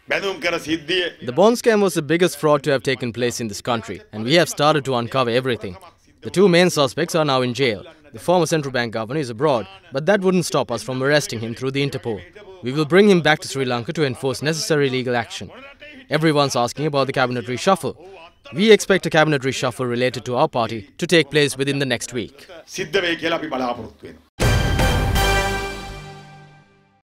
The bond scam was the biggest fraud to have taken place in this country, and we have started to uncover everything. The two main suspects are now in jail. The former central bank governor is abroad, but that wouldn't stop us from arresting him through the Interpol. We will bring him back to Sri Lanka to enforce necessary legal action. Everyone's asking about the cabinet reshuffle. We expect a cabinet reshuffle related to our party to take place within the next week.